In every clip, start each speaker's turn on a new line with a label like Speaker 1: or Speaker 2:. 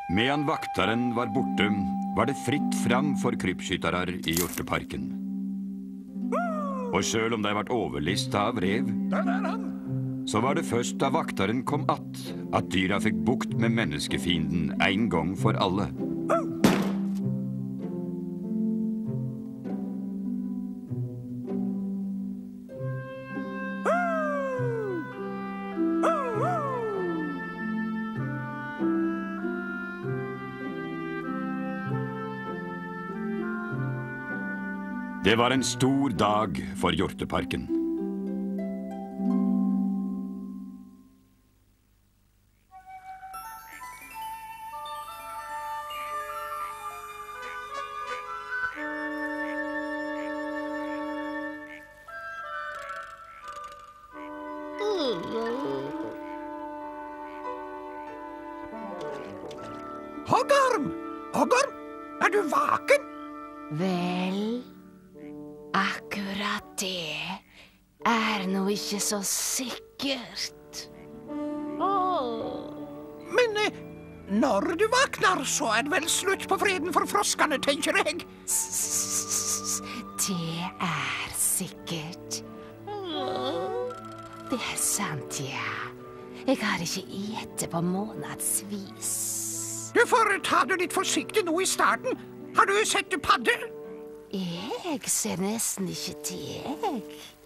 Speaker 1: Medan vaktaren var borte, var det fritt fram for krypskyttarar i hjorteparken. Og selv om de vært overlista av rev, så var det først da vaktaren kom at dyra fikk bukt med menneskefienden en gang for alle. Det var en stor dag for hjorteparken.
Speaker 2: Hoggorm! Hoggorm! Er du vaken?
Speaker 3: Vel, akkurat det er nå ikke så sikkert.
Speaker 2: Men når du vaknar, så er det vel slutt på freden for froskene, tenker jeg.
Speaker 3: Det er sikkert. Det er sant, ja. Jeg har ikke ete på månedsvis.
Speaker 2: Du får ta det litt forsiktig nå i starten. Har du sett padde?
Speaker 3: Jeg ser nesten ikke deg.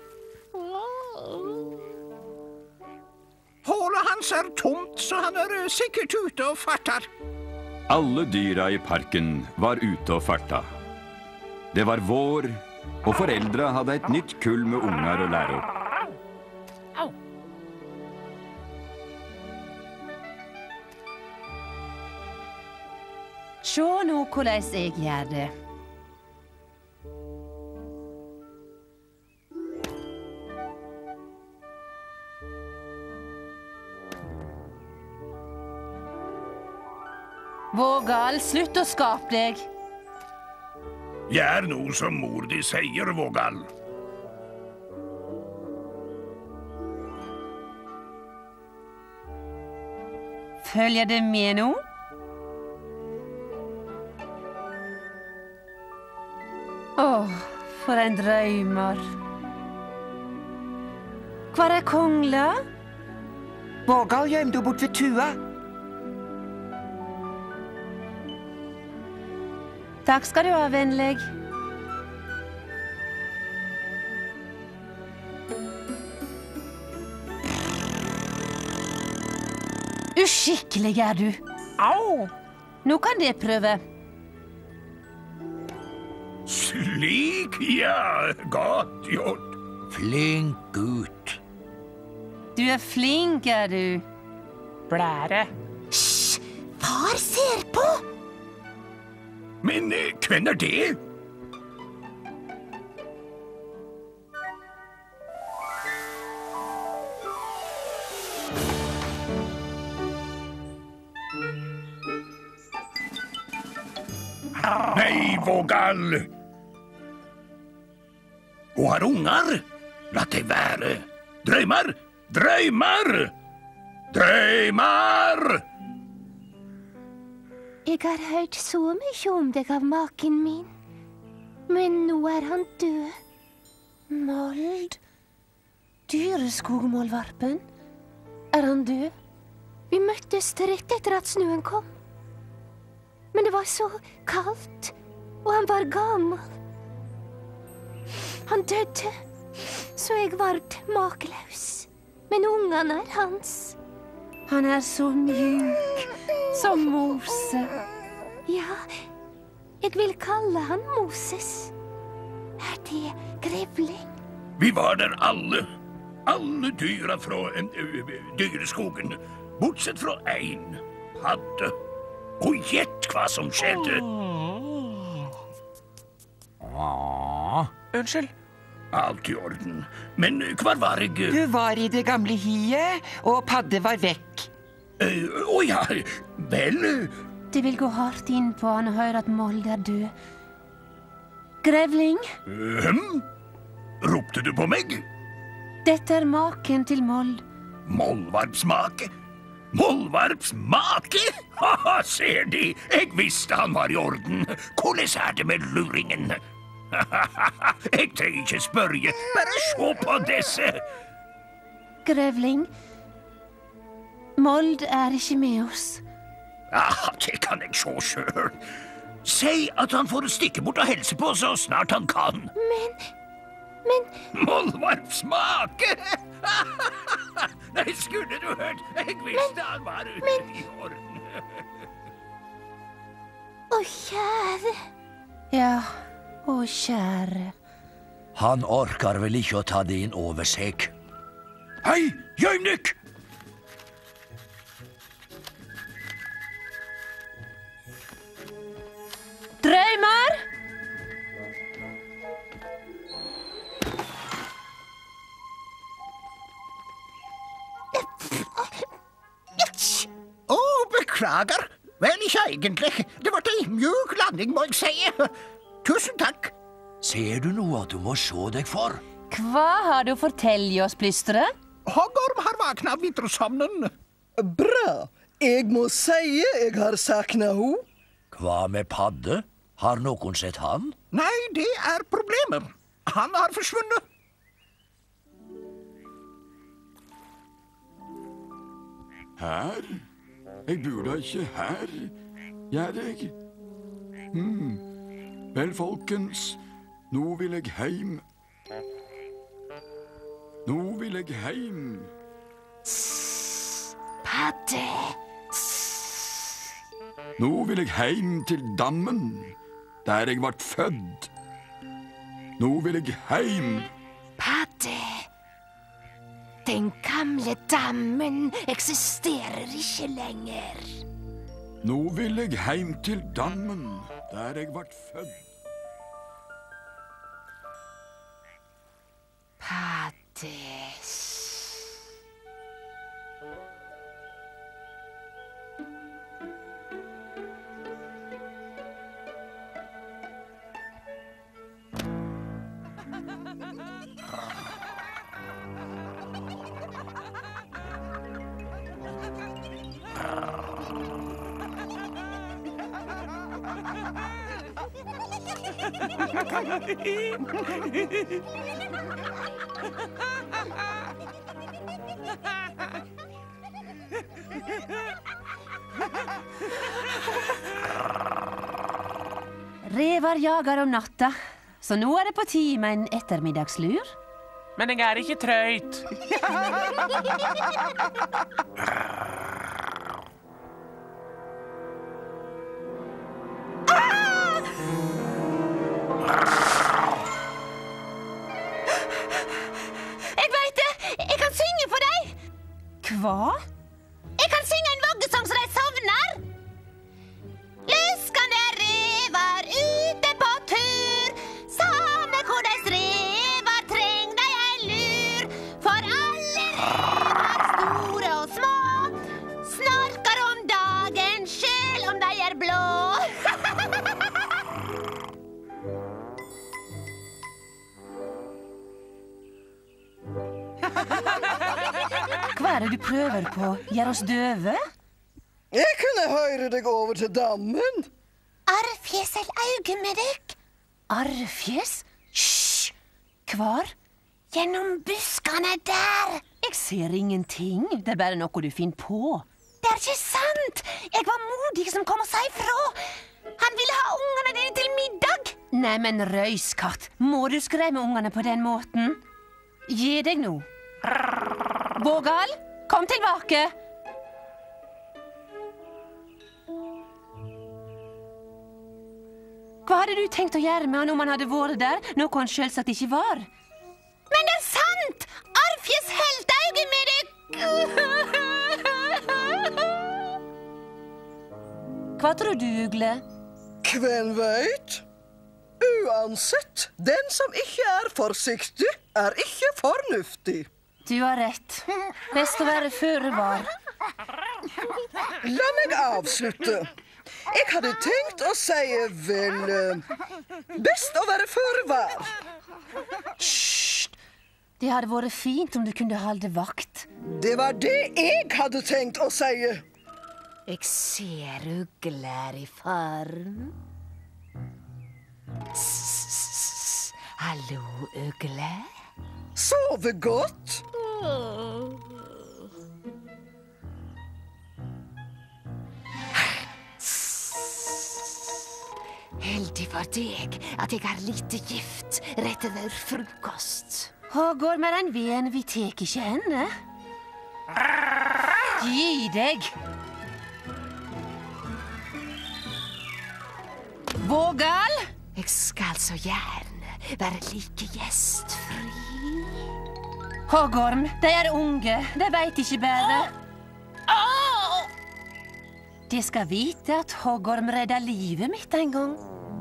Speaker 2: Hålet hans er tomt, så han er sikkert ute og fartar.
Speaker 1: Alle dyra i parken var ute og farta. Det var vår, og foreldra hadde et nytt kull med unger å lære opp.
Speaker 4: Sjå nå hvordan jeg gjør det. Vågal, slutt å skape deg.
Speaker 5: Gjør noe som mor di sier, Vågal.
Speaker 4: Følger det med nå? Åh, for en drømmer. Hvor er kongla?
Speaker 6: Vågal gjemte bort ved tua.
Speaker 4: Takk skal du ha, vennlig. Uskikkelig er du.
Speaker 2: Au!
Speaker 4: Nå kan det prøve.
Speaker 5: Slik, ja. Godt gjort.
Speaker 2: Flink gutt.
Speaker 4: Du er flink, er du.
Speaker 2: Blære.
Speaker 3: Hysj! Far ser på!
Speaker 5: Men hvem er det? Nei, Vågal! Og har unger? La det være. Drømmer! Drømmer! Drømmer!
Speaker 3: Jeg har hørt så mye om deg av maken min. Men nå er han død.
Speaker 4: Mold. Dyreskogmålvarpen. Er han død?
Speaker 3: Vi møttes rett etter at snøen kom. Men det var så kaldt, og han var gammel. Han døde, så jeg vart makeløs. Men ungene er hans.
Speaker 4: Han er så mjuk, som Mose.
Speaker 3: Ja, jeg vil kalle han Moses. Er det grevling?
Speaker 5: Vi var der alle. Alle dyra fra dyreskogen. Bortsett fra en padde. Og gjett hva som skjedde.
Speaker 6: Unnskyld.
Speaker 5: Alt i orden. Men hva var jeg?
Speaker 6: Du var i det gamle hiet, og padde var vekk.
Speaker 5: Ja, vel...
Speaker 4: Det vil gå hardt inn på han å høre at Mold er død. Grevling,
Speaker 5: Ropte du på meg?
Speaker 4: dette er maken til Mold.
Speaker 5: Mollvarpsmake? Målvarps make? Haha, ser de, jeg visste han var i orden. Hvordan det med luringen? Jeg trenger ikke spørre, bare se på disse.
Speaker 4: Grevling, Mold ikke med oss.
Speaker 5: Det kan jeg se selv. Si at han får stikke bort og helse på så snart han kan.
Speaker 3: Men
Speaker 5: Målvarps make! Nei, skulle du hørt, jeg visste han var i orden.
Speaker 3: Å, kjære.
Speaker 4: Ja, å kjære.
Speaker 7: Han orkar vel ikke å ta det inn over seg.
Speaker 5: Hei, Jøvnik!
Speaker 4: Drømmer!
Speaker 2: Beklager. Vel, ikke egentlig. Det var en mjuk landing, må jeg si. Tusen takk.
Speaker 7: Ser du noe at du må se deg for?
Speaker 4: Hva har du å fortelle oss, plystret?
Speaker 2: Hoggorm har vakna av vintersomnen.
Speaker 8: Bra. Jeg må si jeg har sakna ho.
Speaker 7: Hva med Padde? Har noen sett han?
Speaker 2: Nei, det er problemet. Han har forsvunnet.
Speaker 1: Her? Jeg bor da ikke her, gjør jeg? Vel, folkens, nå vil jeg heim. Nå vil jeg heim.
Speaker 3: Padde.
Speaker 1: Nå vil jeg heim til dammen, der jeg ble født. Nå vil jeg heim.
Speaker 3: Padde. Den gamle dammen eksisterer ikke lenger.
Speaker 1: Nå vil jeg heim til dammen, der jeg ble født.
Speaker 3: Padde.
Speaker 4: Revar jager om natta, så nå er det på tide med en ettermiddagslur.
Speaker 9: Men jeg er ikke trøyt.
Speaker 3: Jeg vet det! Jeg kan synge for deg!
Speaker 4: Hva?
Speaker 3: Jeg kan synge en voggesang så de sovner! Luskende revar ute på tur, samme hvordan revar treng de en lur. For alle revar, store og små, snorker om dagen, selv om de er blå.
Speaker 4: Hva er det du prøver på? Gjør oss døve?
Speaker 8: Jeg kunne høre deg over til dammen.
Speaker 3: Arrfjesel auge med dykk.
Speaker 4: Arrfjes? Hysj! Hvar?
Speaker 3: Gjennom buskene der.
Speaker 4: Jeg ser ingenting. Det er bare noe du finner på.
Speaker 3: Det er ikke sant! Jeg var modig som kom og sa ifra. Han ville ha ungene dine til middag.
Speaker 4: Nei, men røyskatt, må du skremme ungene på den måten? Gi deg nå. Vågal, kom tilbake. Hva hadde du tenkt å gjøre med han om han hadde vært der, noe han selvsagt ikke var?
Speaker 3: Men det er sant! Arrfjes helt auge med dykk.
Speaker 4: Hva tror du, Ugle?
Speaker 8: Hvem veit? Uansett, den som ikke er forsiktig, er ikke fornuftig.
Speaker 4: Du har rett. Best å være føre var.
Speaker 8: La meg avslutte. Jeg hadde tenkt å si vel best å være føre var.
Speaker 4: Hysj! Det hadde vært fint om du kunne holde vakt.
Speaker 8: Det var det jeg hadde tenkt å si.
Speaker 3: Jeg ser ugler i farm. Hallo, ugle.
Speaker 8: Sove godt.
Speaker 3: Heldig for deg at jeg har lite gift rett over frokost.
Speaker 4: Hågård med den veden, vi tek ikke henne. Gi deg. Vågal?
Speaker 3: Jeg skal så gjerne være like gjestfri.
Speaker 4: Hågorm, de er unge. De vet ikke bedre. De skal vite at Hågorm redda livet mitt en gang.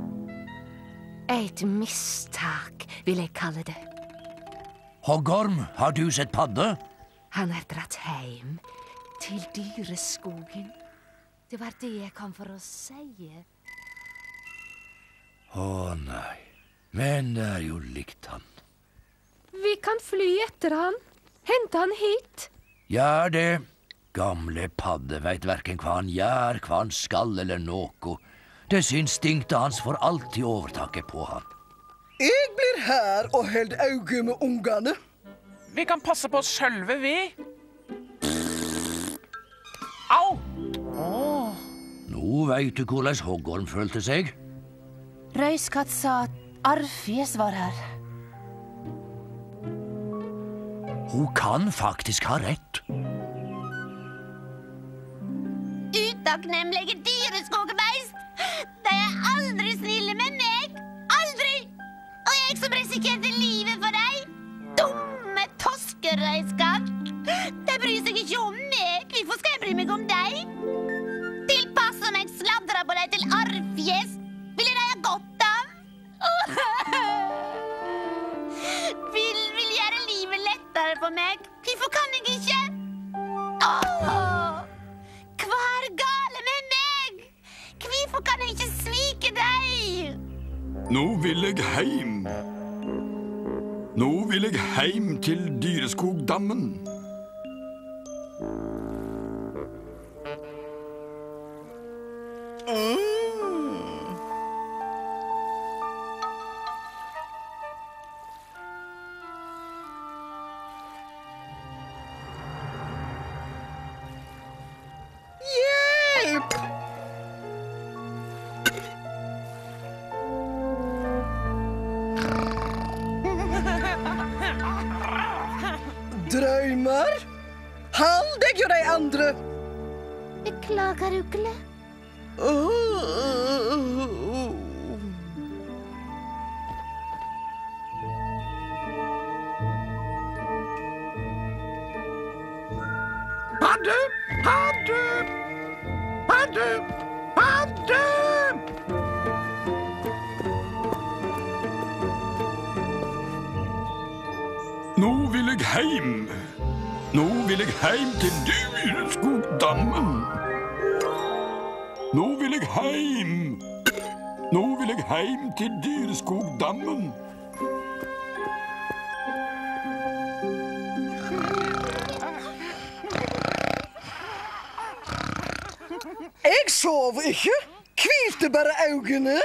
Speaker 3: Et mistak, vil jeg kalle det.
Speaker 7: Hågorm, har du sett Padde?
Speaker 3: Han er dratt hjem til dyreskogen. Det var det jeg kom for å si.
Speaker 7: Å nei, men det er jo likt han.
Speaker 10: Vi kan fly etter han. Hente han hit.
Speaker 7: Ja, det. Gamle Padde vet hverken hva han gjør, hva han skal eller noe. Dess instinktet hans får alltid overtaket på han.
Speaker 8: Jeg blir her og held øye med ungene.
Speaker 9: Vi kan passe på oss sjølve, vi. Au!
Speaker 7: Nå vet du hvordan Hågorm følte seg.
Speaker 4: Røyskatt sa at Arfjes var her.
Speaker 7: Hun kan faktisk ha rett.
Speaker 3: Utakknemlige dyreskogbeist! De er aldri snille med meg! Aldri! Og jeg som risikerte livet for deg! Dumme toskerøyskatt! De bryr seg ikke om meg! Hvorfor skal jeg bry meg om deg? Tilpasser meg sladra på deg til Arfjes! Ville de ha godt av? Vil gjøre livet lettere for meg. Hvorfor kan jeg ikke? Hva er gale med meg? Hvorfor kan jeg ikke svike deg?
Speaker 1: Nå vil jeg heim. Nå vil jeg heim til Dyreskogdammen.
Speaker 8: Hjelp! Drømmer? Hold deg og de andre.
Speaker 3: Beklager, ugle.
Speaker 2: Padde! Padde! Padde! Padde!
Speaker 1: Nå vil jeg heim. Nå vil jeg heim til Dyreskogdammen. Nå vil jeg heim. Nå vil jeg heim til Dyreskogdammen.
Speaker 8: Jeg sov ikke. Hvilte bare øynene.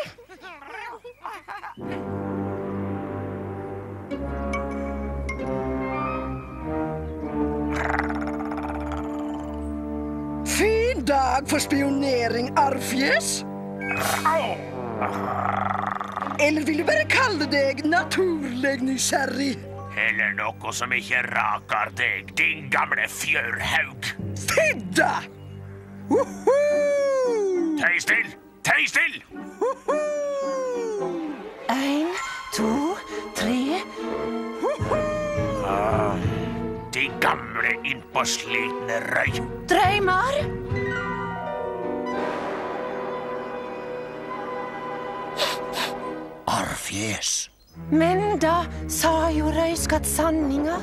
Speaker 8: Fin dag for spionering, Arfjes. Eller vil du bare kalle deg naturlig nysgjerrig?
Speaker 5: Eller noe som ikke raker deg, din gamle fjørhaug.
Speaker 8: Fidda!
Speaker 5: Tøy still! Tøy still!
Speaker 4: 1, 2, 3.
Speaker 5: De gamle innpåslitne røy.
Speaker 4: Drømmer?
Speaker 7: Arfjes.
Speaker 4: Men da sa jo Røyskatt sanninga.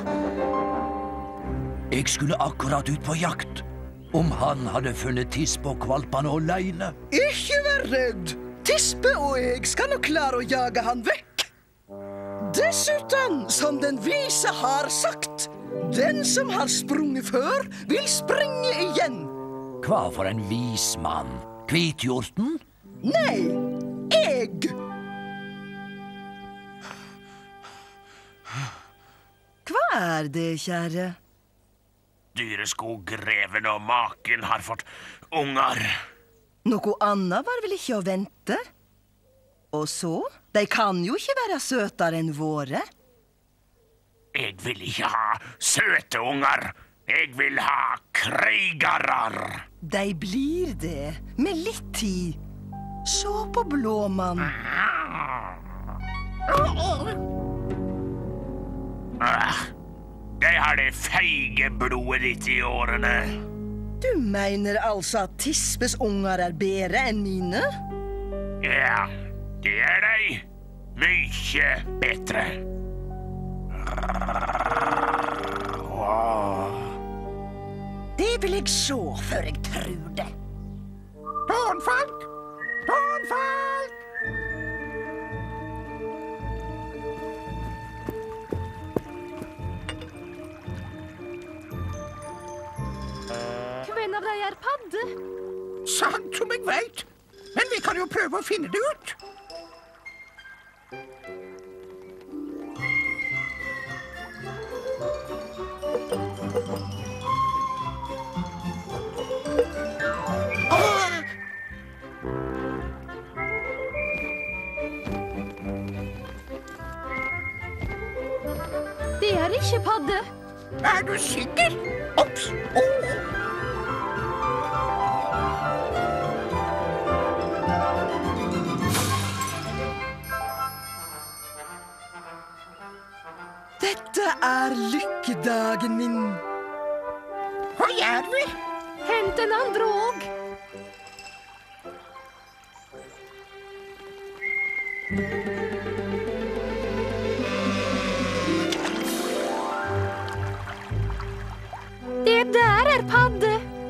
Speaker 7: Jeg skulle akkurat ut på jakt. Om han hadde funnet Tispe og kvalpene alene.
Speaker 8: Ikke vær redd. Tispe og jeg skal nok klare å jage han vekk. Dessuten, som den vise har sagt, Den som har sprunget før, vil springe igjen.
Speaker 7: Hva for en vis mann? Kvithjorten?
Speaker 8: Nei, jeg. Hva er det, kjære?
Speaker 5: Dyreskogreven og maken har fått unger.
Speaker 8: Noe annet var vel ikke å vente? Og så, de kan jo ikke være søtere enn våre.
Speaker 5: Jeg vil ikke ha søte unger. Jeg vil ha krigarar.
Speaker 8: De blir det, med litt tid. Se på Blåmann.
Speaker 5: Jeg har det feige blodet ditt i årene.
Speaker 8: Du mener altså at Tispes unger er bedre enn mine?
Speaker 5: Ja, det er de. Mykje bedre.
Speaker 2: Det vil jeg se før jeg tror det. Tårnfalk! Tårnfalk!
Speaker 10: Hvem av deg er padde?
Speaker 2: Sant som jeg vet. Men vi kan jo prøve å finne det ut.
Speaker 10: Det er ikke padde.
Speaker 2: Er du sikker? Ops!
Speaker 8: Dette er lykkedagen min.
Speaker 2: Hva gjør vi?
Speaker 10: Hent den andre òg. Det der er padde.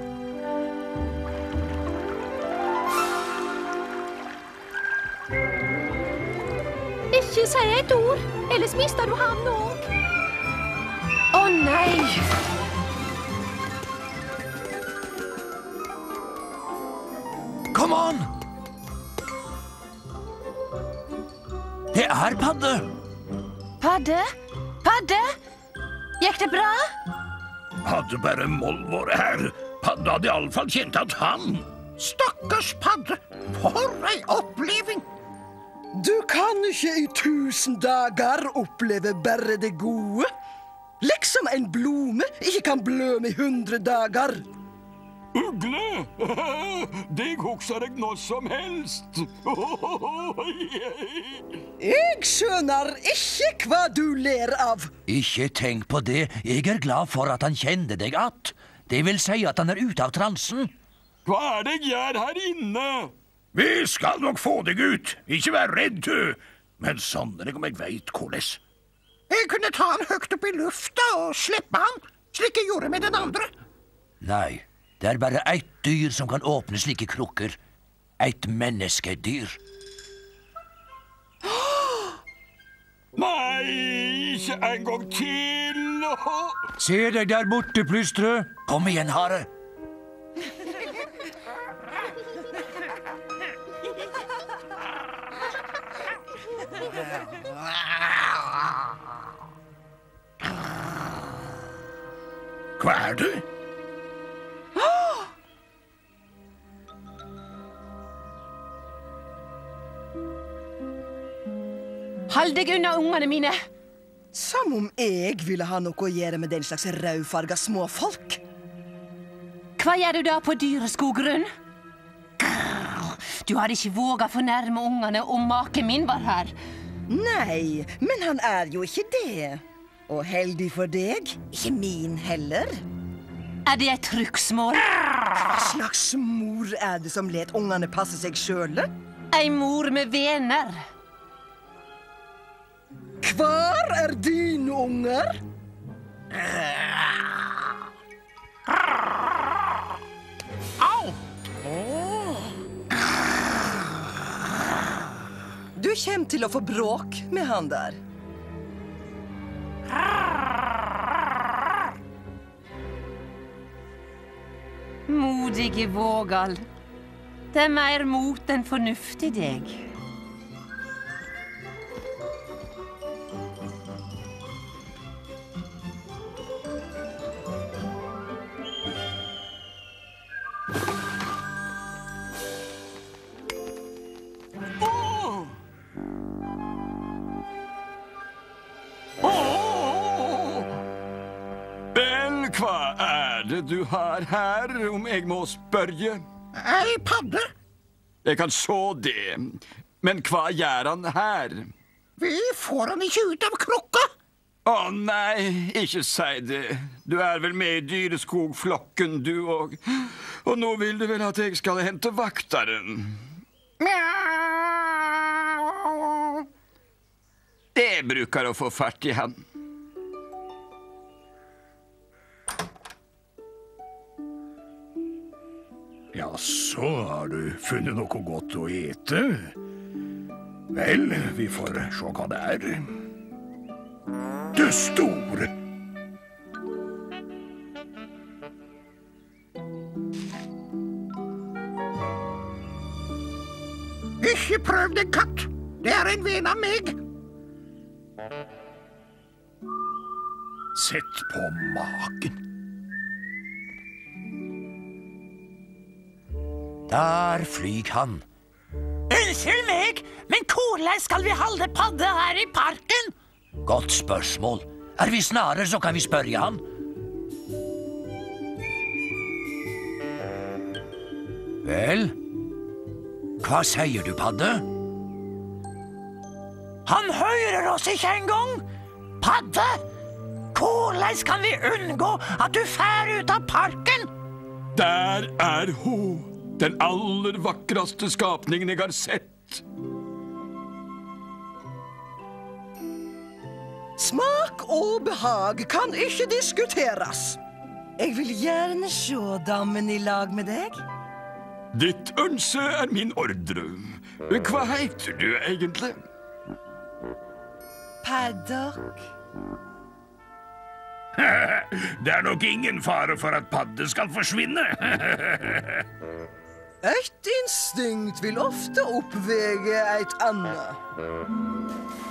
Speaker 10: Ikke si et ord, ellers mister du ham òg.
Speaker 4: Å nei!
Speaker 7: Kom an! Det er padde.
Speaker 4: Padde? Padde? Gikk det bra?
Speaker 5: Hadde bare Moll vært her. Padde hadde i alle fall kjent at han.
Speaker 2: Stakkars padde. For ei oppleving.
Speaker 8: Du kan ikke i 1000 dager oppleve bare det gode. Liksom en blome ikke kan blø med 100 dager.
Speaker 1: Ugle! Det hokser jeg nå som helst.
Speaker 8: Jeg skjønner ikke hva du ler av.
Speaker 7: Ikke tenk på det. Jeg er glad for at han kjente deg att. Det vil si at han er ute av transen.
Speaker 1: Hva er det jeg gjør her inne?
Speaker 5: Vi skal nok få deg ut. Ikke vær redd, du. Men sannelig om jeg vet hvordan.
Speaker 2: Jeg kunne ta han høyt opp i lufta og slippe han, slik jeg gjorde med den andre.
Speaker 7: Nei, det er bare ett dyr som kan åpne slike krukker. Et menneskedyr.
Speaker 1: Nei, ikke en gang til.
Speaker 7: Se deg der borte, Plystre. Kom igjen, hare.
Speaker 5: Hva er det?
Speaker 4: Hold deg unna ungene mine.
Speaker 8: Som om jeg ville ha noe å gjøre med den slags rødfarga småfolk.
Speaker 4: Hva gjør du da på Dyreskoggrunn? Du hadde ikke våget fornærme ungene om maken min var her.
Speaker 8: Nei, men han er jo ikke det. Og heldig for deg, ikke min heller.
Speaker 4: Er det et trugsmål?
Speaker 8: Hva slags mor er det som let ungene passe seg sjøle?
Speaker 4: Ei mor med vener.
Speaker 8: Hvar er dine unger?
Speaker 9: Au!
Speaker 8: Du kommer til å få bråk med han der.
Speaker 4: rolige Vågal. Det er mer mot enn fornuft i deg.
Speaker 1: Vel, hva er det du har her, om jeg må spørre?
Speaker 2: Ei padde.
Speaker 1: Jeg kan se det, men hva gjør han her?
Speaker 2: Vi får han ikke ut av krukka.
Speaker 1: Å nei, ikke si det. Du er vel med i dyreskogflokken, du og nå vil du vel at jeg skal hente vakteren? Det bruker å få fatt i han.
Speaker 5: Ja, så har du funnet noe godt å ete. Vel, vi får se hva det er. Du store!
Speaker 2: Ikke prøv det, katt. Det er en venn av meg.
Speaker 5: Sett på magen.
Speaker 7: Der flyg han.
Speaker 9: Unnskyld meg, men hvordan skal vi holde Padde her i parken?
Speaker 7: Godt spørsmål. Er vi snare, så kan vi spørre han. Vel? Hva sier du, Padde?
Speaker 9: Han hører oss ikke engang. Padde, hvordan kan vi unngå at du fer ut av parken?
Speaker 1: Der er hun. Den aller vakreste skapningen jeg har sett.
Speaker 8: Smak og behag kan ikke diskuteres. Jeg vil gjerne se dammen i lag med deg.
Speaker 1: Ditt ønske er min ordre. Hva heter du egentlig?
Speaker 8: Paddock.
Speaker 5: Det er nok ingen fare for at Padde skal forsvinne.
Speaker 8: Et instinkt vil ofte oppvege et annet.